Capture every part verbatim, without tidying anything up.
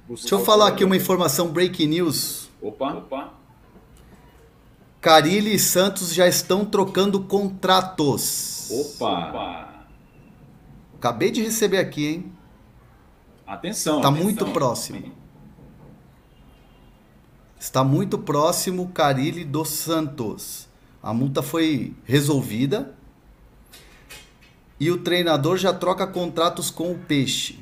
Deixa eu falar aqui uma informação breaking news. Opa, opa. Carille e Santos já estão trocando contratos. Opa. Acabei de receber aqui, hein? Atenção, Está atenção. muito próximo. Está muito próximo Carille dos Santos. A multa foi resolvida e o treinador já troca contratos com o Peixe.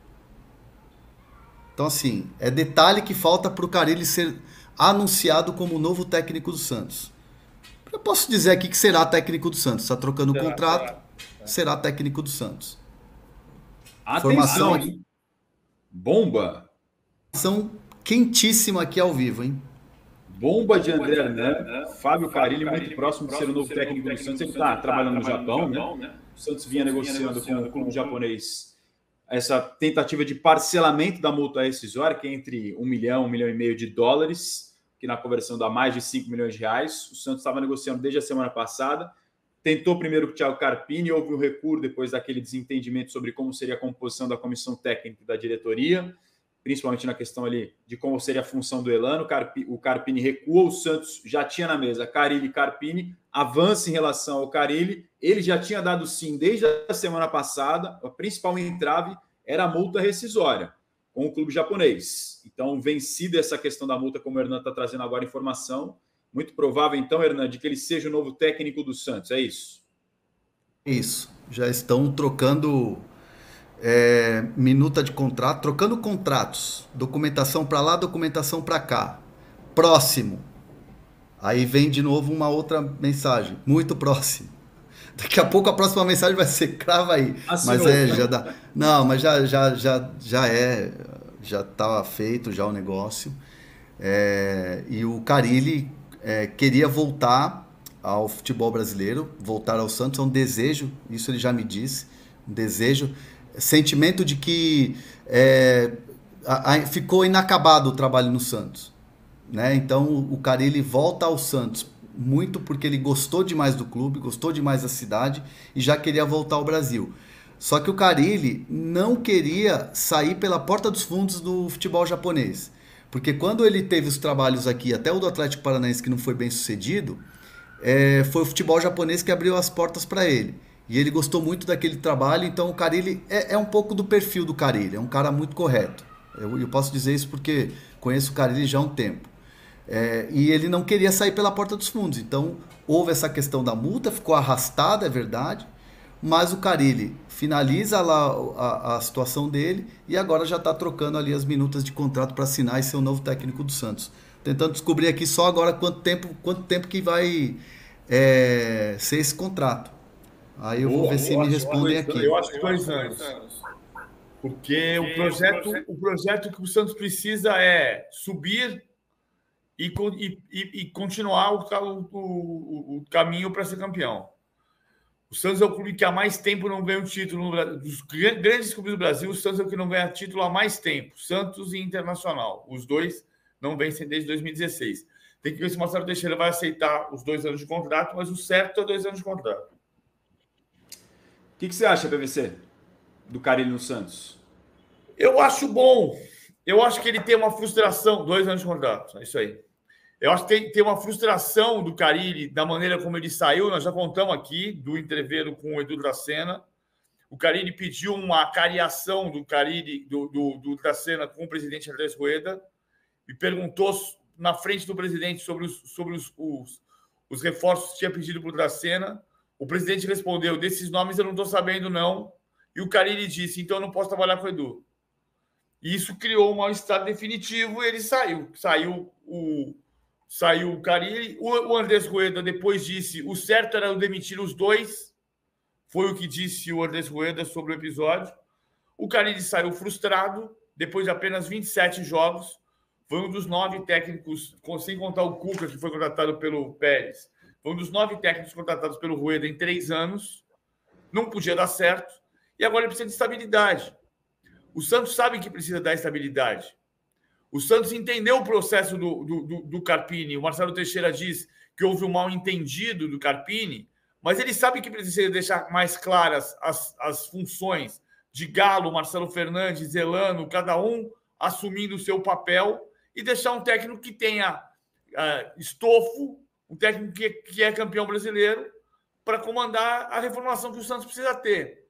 Então, assim, é detalhe que falta para o Carille ser anunciado como novo técnico do Santos. Eu posso dizer aqui que será técnico do Santos. Está trocando o contrato, será, será técnico do Santos. Atenção, informação aqui. Bomba. Informação quentíssima aqui ao vivo, hein? Bomba de André Hernan, Fábio Carille, muito próximo de ser o novo técnico do Santos. Ele está trabalhando no Japão, né? O Santos vinha negociando com o clube japonês essa tentativa de parcelamento da multa rescisória, que é entre um milhão, um milhão e meio de dólares, que na conversão dá mais de cinco milhões de reais. O Santos estava negociando desde a semana passada. Tentou primeiro com o Thiago Carpini, houve um recuo depois daquele desentendimento sobre como seria a composição da comissão técnica e da diretoria, principalmente na questão ali de como seria a função do Elano. O Carpini recua, o Santos já tinha na mesa Carille e Carpini, avança em relação ao Carille, ele já tinha dado sim desde a semana passada, a principal entrave era a multa rescisória com o clube japonês. Então, vencida essa questão da multa, como o Hernan está trazendo agora informação, muito provável então, Hernan, de que ele seja o novo técnico do Santos, é isso? Isso, já estão trocando É, minuta de contrato, trocando contratos, documentação para lá, documentação para cá, próximo. Aí vem de novo uma outra mensagem, muito próximo. Daqui a pouco a próxima mensagem vai ser crava aí. Assinou. Mas é, já dá. Não, mas já, já, já, já é, já estava feito já o negócio. É, e o Carille é, queria voltar ao futebol brasileiro, voltar ao Santos, é um desejo, isso ele já me disse, um desejo. Sentimento de que é, a, a, ficou inacabado o trabalho no Santos, né? Então o Carille volta ao Santos muito porque ele gostou demais do clube, gostou demais da cidade e já queria voltar ao Brasil. Só que o Carille não queria sair pela porta dos fundos do futebol japonês, porque quando ele teve os trabalhos aqui, até o do Atlético Paranaense que não foi bem sucedido, é, foi o futebol japonês que abriu as portas para ele. E ele gostou muito daquele trabalho, então o Carille é, é um pouco do perfil do Carille, é um cara muito correto. Eu, eu posso dizer isso porque conheço o Carille já há um tempo. É, e ele não queria sair pela porta dos fundos, então houve essa questão da multa, ficou arrastada, é verdade, mas o Carille finaliza lá a, a situação dele e agora já está trocando ali as minutas de contrato para assinar e ser o novo técnico do Santos. Tentando descobrir aqui só agora quanto tempo, quanto tempo que vai é, ser esse contrato. Aí eu boa, vou ver se me respondem aqui. Eu acho que dois anos. Porque o projeto, o projeto que o Santos precisa é subir e, e, e continuar o, o, o caminho para ser campeão. O Santos é o clube que há mais tempo não ganha um título no Brasil. Dos grandes clubes do Brasil, o Santos é o que não ganha título há mais tempo. Santos e Internacional. Os dois não vencem desde dois mil e dezesseis. Tem que ver se o Marcelo Teixeira vai aceitar os dois anos de contrato, mas o certo é dois anos de contrato. O que, que você acha, P V C, do Carille no Santos? Eu acho bom. Eu acho que ele tem uma frustração. Dois anos de contrato, é isso aí. Eu acho que tem, tem uma frustração do Carille, da maneira como ele saiu. Nós já contamos aqui do entreveiro com o Edu Dracena. O Carille pediu uma cariação do Carille, do, do, do Dracena com o presidente Andrés Rueda e perguntou na frente do presidente sobre os, sobre os, os, os reforços que tinha pedido para o Dracena. O presidente respondeu, desses nomes eu não estou sabendo, não. E o Carille disse, então eu não posso trabalhar com o Edu. E isso criou um mal-estar definitivo e ele saiu. Saiu o, saiu o Carille. O, o Andrés Rueda depois disse, o certo era eu demitir os dois. Foi o que disse o Andrés Rueda sobre o episódio. O Carille saiu frustrado, depois de apenas vinte e sete jogos. Foi um dos nove técnicos, sem contar o Cuca, que foi contratado pelo Pérez. Foi um dos nove técnicos contratados pelo Rueda em três anos. Não podia dar certo. E agora ele precisa de estabilidade. O Santos sabe que precisa dar estabilidade. O Santos entendeu o processo do, do, do, do Carpini. O Marcelo Teixeira diz que houve um mal-entendido do Carpini, mas ele sabe que precisa deixar mais claras as, as funções de Galo, Marcelo Fernandes, Elano, cada um assumindo o seu papel e deixar um técnico que tenha uh, estofo, um técnico que, que é campeão brasileiro, para comandar a reformulação que o Santos precisa ter.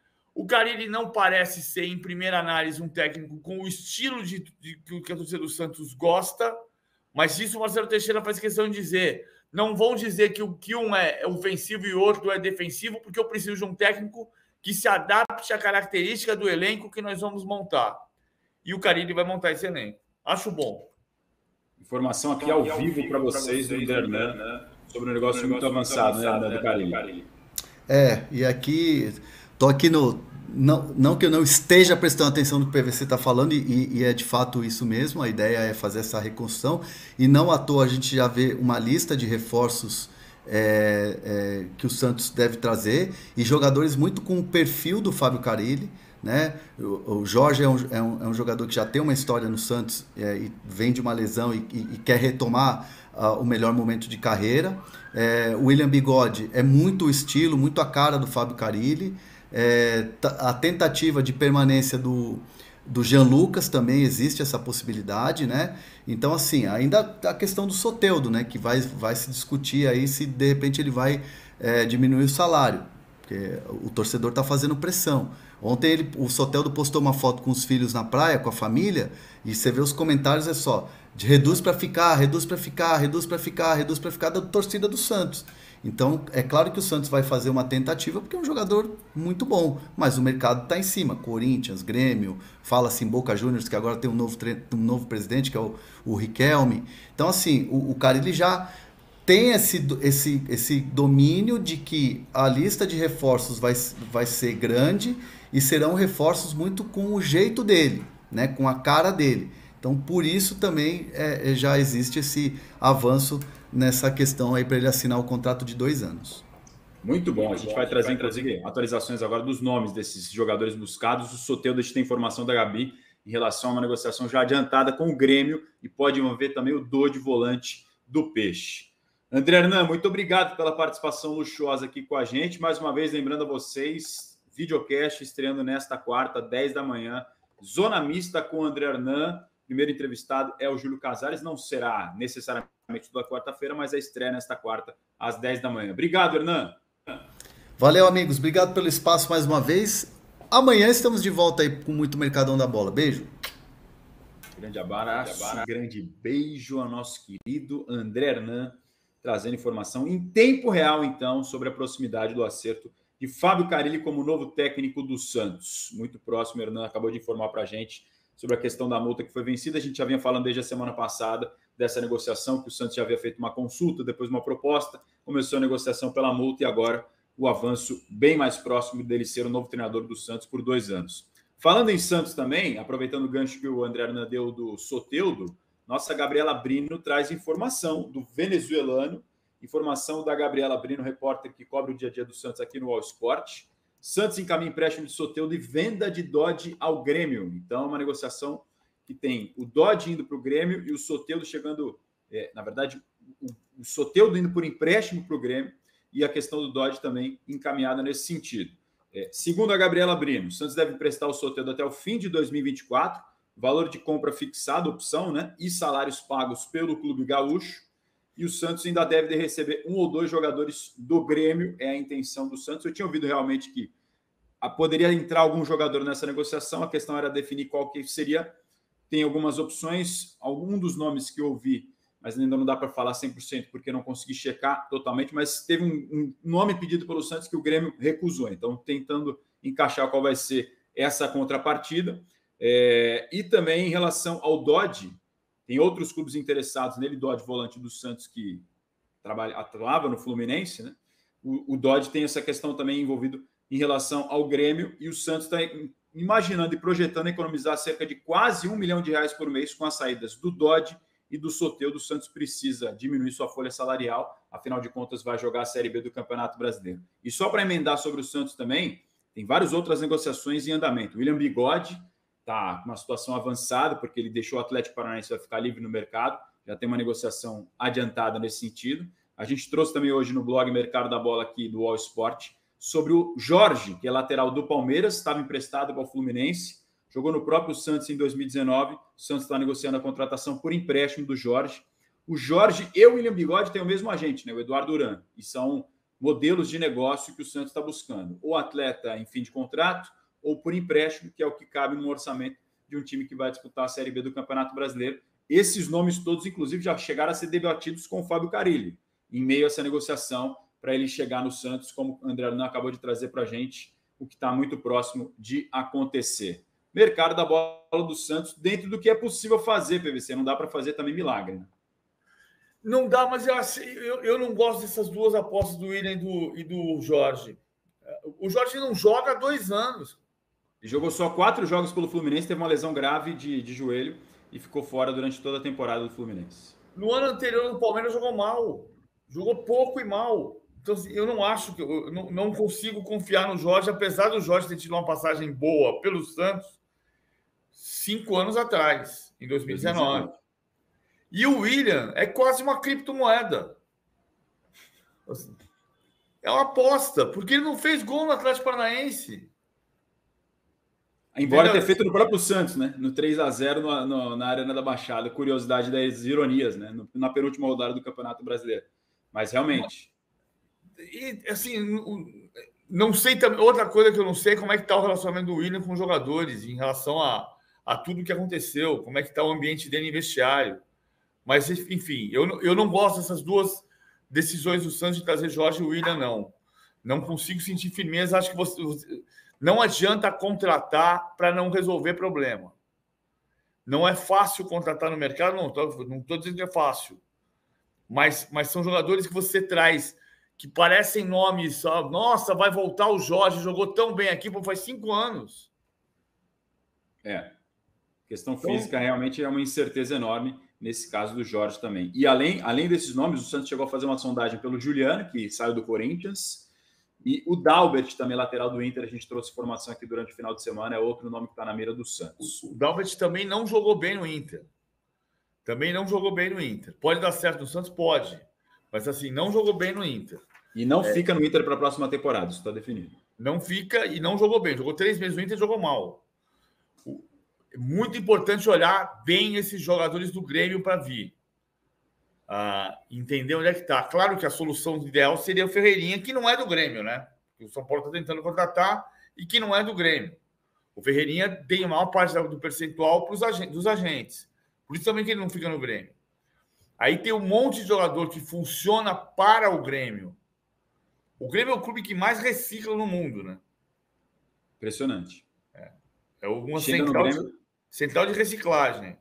O Carille não parece ser, em primeira análise, um técnico com o estilo de, de, de que a torcida do Santos gosta, mas isso o Marcelo Teixeira faz questão de dizer. Não vão dizer que, o, que um é ofensivo e o outro é defensivo, porque eu preciso de um técnico que se adapte à característica do elenco que nós vamos montar. E o Carille vai montar esse elenco. Acho bom. Informação aqui ao vivo para vocês, do Hernan, sobre um negócio muito avançado, né, do Carille. É, e aqui, tô aqui no... Não, não que eu não esteja prestando atenção no que o P V C está falando, e, e é de fato isso mesmo, a ideia é fazer essa reconstrução, e não à toa a gente já vê uma lista de reforços é, é, que o Santos deve trazer, e jogadores muito com o perfil do Fábio Carille, né? O, o Jorge é um, é, um, é um jogador que já tem uma história no Santos, é, e vem de uma lesão e, e, e quer retomar uh, o melhor momento de carreira. É, o William Bigode é muito o estilo, muito a cara do Fábio Carille. É, a tentativa de permanência do, do Jean Lucas também existe essa possibilidade, né? Então, assim, ainda a questão do Soteldo, né? Que vai, vai se discutir aí se de repente ele vai é, diminuir o salário, porque o torcedor está fazendo pressão. Ontem ele, o Soteldo postou uma foto com os filhos na praia, com a família, e você vê os comentários, é só de reduz para ficar, reduz para ficar, reduz para ficar, reduz para ficar da torcida do Santos. Então, é claro que o Santos vai fazer uma tentativa, porque é um jogador muito bom, mas o mercado está em cima. Corinthians, Grêmio, fala-se em Boca Juniors, que agora tem um novo, um novo presidente, que é o, o Riquelme. Então, assim, o, o Carille já tem esse, esse, esse domínio de que a lista de reforços vai, vai ser grande e serão reforços muito com o jeito dele, né, com a cara dele. Então, por isso também é, já existe esse avanço nessa questão aí para ele assinar o contrato de dois anos. Muito bom. A gente vai trazer, inclusive, atualizações agora dos nomes desses jogadores buscados. O Soteldo, a gente tem informação da Gabi em relação a uma negociação já adiantada com o Grêmio, e pode envolver também o Dodi, volante do Peixe. André Hernan, muito obrigado pela participação luxuosa aqui com a gente. Mais uma vez, lembrando a vocês, videocast estreando nesta quarta, dez da manhã, Zona Mista com o André Hernan. Primeiro entrevistado é o Júlio Casares, não será necessariamente toda quarta-feira, mas a estreia nesta quarta, às dez da manhã. Obrigado, Hernan. Valeu, amigos. Obrigado pelo espaço mais uma vez. Amanhã estamos de volta aí com muito Mercadão da Bola. Beijo. Grande abraço, grande beijo ao nosso querido André Hernan, trazendo informação em tempo real, então, sobre a proximidade do acerto de Fábio Carille como novo técnico do Santos. Muito próximo, Hernan acabou de informar para a gente sobre a questão da multa que foi vencida. A gente já vinha falando desde a semana passada dessa negociação, que o Santos já havia feito uma consulta, depois uma proposta, começou a negociação pela multa e agora o avanço bem mais próximo dele ser o novo treinador do Santos por dois anos. Falando em Santos também, aproveitando o gancho que o André Hernan deu do Soteldo, nossa Gabriela Brino traz informação do venezuelano, informação da Gabriela Brino, repórter que cobre o dia a dia do Santos aqui no All Sport. Santos encaminha empréstimo de Soteldo e venda de Dodi ao Grêmio. Então, é uma negociação que tem o Dodi indo para o Grêmio e o Soteldo chegando... É, na verdade, o, o Soteldo indo por empréstimo para o Grêmio e a questão do Dodi também encaminhada nesse sentido. É, segundo a Gabriela Brino, o Santos deve emprestar o Soteldo até o fim de dois mil e vinte e quatro, valor de compra fixado, opção, né? E salários pagos pelo Clube Gaúcho. E o Santos ainda deve receber um ou dois jogadores do Grêmio, é a intenção do Santos. Eu tinha ouvido realmente que poderia entrar algum jogador nessa negociação, a questão era definir qual que seria. Tem algumas opções, algum dos nomes que eu ouvi, mas ainda não dá para falar cem por cento porque não consegui checar totalmente, mas teve um, um nome pedido pelo Santos que o Grêmio recusou. Então, tentando encaixar qual vai ser essa contrapartida. É, e também em relação ao Dodi, tem outros clubes interessados nele, Dodi, volante do Santos, que trabalha, atuava no Fluminense, né? O, o Dodi tem essa questão também envolvido em relação ao Grêmio, e o Santos está imaginando e projetando economizar cerca de quase um milhão de reais por mês com as saídas do Dodi e do Soteldo. O Santos precisa diminuir sua folha salarial, afinal de contas vai jogar a Série B do Campeonato Brasileiro. E só para emendar sobre o Santos também, tem várias outras negociações em andamento. O William Bigode está com uma situação avançada, porque ele deixou o Atlético Paranaense, vai ficar livre no mercado, já tem uma negociação adiantada nesse sentido. A gente trouxe também hoje no blog Mercado da Bola aqui do All Sport sobre o Jorge, que é lateral do Palmeiras, estava emprestado para o Fluminense. O jogou no próprio Santos em dois mil e dezenove. O Santos está negociando a contratação por empréstimo do Jorge. O Jorge e o William Bigode têm o mesmo agente, né, o Eduardo Duran, e são modelos de negócio que o Santos está buscando. Ou atleta em fim de contrato, ou por empréstimo, que é o que cabe no orçamento de um time que vai disputar a Série B do Campeonato Brasileiro. Esses nomes todos, inclusive, já chegaram a ser debatidos com o Fábio Carilli, em meio a essa negociação, para ele chegar no Santos, como o André Arnan acabou de trazer para a gente, o que está muito próximo de acontecer. Mercado da bola do Santos, dentro do que é possível fazer, P V C. Não dá para fazer também milagre, né? Não dá, mas eu, eu, eu não gosto dessas duas apostas do William e do, e do Jorge. O Jorge não joga há dois anos. Ele jogou só quatro jogos pelo Fluminense, teve uma lesão grave de, de joelho e ficou fora durante toda a temporada do Fluminense. No ano anterior, o Palmeiras jogou mal. Jogou pouco e mal. Então, assim, eu não acho que... Eu não, não consigo confiar no Jorge, apesar do Jorge ter tido uma passagem boa pelo Santos cinco anos atrás, em dois mil e dezenove. E o William é quase uma criptomoeda. Assim, é uma aposta, porque ele não fez gol no Atlético Paranaense. Embora tenha feito no próprio Santos, né? No três a zero no, no, na Arena da Baixada. Curiosidade das ironias, né? No, na penúltima rodada do Campeonato Brasileiro. Mas realmente... E, assim, não sei também... Outra coisa que eu não sei é como é que está o relacionamento do William com os jogadores em relação a, a tudo que aconteceu, como é que está o ambiente dele em vestiário. Mas, enfim, eu, eu não gosto dessas duas decisões do Santos de trazer Jorge e William, não. Não consigo sentir firmeza. Acho que você, você não adianta contratar para não resolver problema. Não é fácil contratar no mercado, não estou não estou dizendo que é fácil. Mas, mas são jogadores que você traz que parecem nomes. Ó, nossa, vai voltar o Jorge, jogou tão bem aqui, pô, faz cinco anos. É. Questão física realmente é uma incerteza enorme. Nesse caso do Jorge também. E além, além desses nomes, o Santos chegou a fazer uma sondagem pelo Juliano, que saiu do Corinthians, e o Dalbert, também lateral do Inter, a gente trouxe informação aqui durante o final de semana, é outro nome que está na mira do Santos. O Dalbert também não jogou bem no Inter. Também não jogou bem no Inter. Pode dar certo no Santos? Pode. Mas assim, não jogou bem no Inter. E não é. fica no Inter para a próxima temporada, isso está definido. Não fica e não jogou bem. Jogou três meses no Inter e jogou mal. É muito importante olhar bem esses jogadores do Grêmio para vir. Ah, entender onde é que está. Claro que a solução ideal seria o Ferreirinha, que não é do Grêmio, né? O São Paulo está tentando contratar e que não é do Grêmio. O Ferreirinha tem a maior parte do percentual pros agentes, dos agentes. Por isso também que ele não fica no Grêmio. Aí tem um monte de jogador que funciona para o Grêmio. O Grêmio é o clube que mais recicla no mundo, né? Impressionante. É, é uma Chega central, no Grêmio, de, central de reciclagem.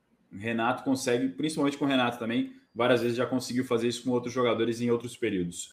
Renato consegue, principalmente com o Renato também, várias vezes já conseguiu fazer isso com outros jogadores em outros períodos.